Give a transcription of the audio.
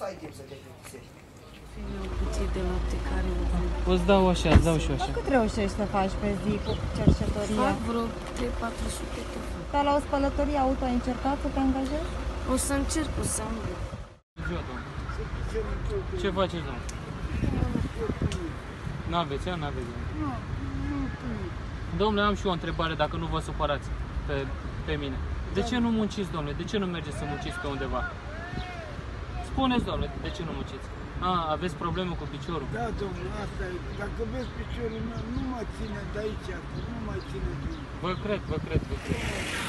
ai timp să te plictisești. Un cuțit de lapte care Îți dau așa, îți dau și eu așa. Cât reușești să faci pe zi cu cercetoria? fac vreo 300-400 de. Ca la o spălătorie auto ai încercat să te angajezi? O să încerc, o să am. Ziua, domnule. Ce faceți, domnule? N-aveți, n-aveți. Domnule, am și eu o întrebare, dacă nu vă supărați pe mine. De ce nu munciți, domnule? De ce nu mergeți să munciți pe undeva? Spuneți, domnule, de ce nu munciți? Aveți probleme cu piciorul? Da, domnule, asta e. Dacă vezi piciorul meu, nu mă ține de aici, nu mai ține de aici. Vă cred.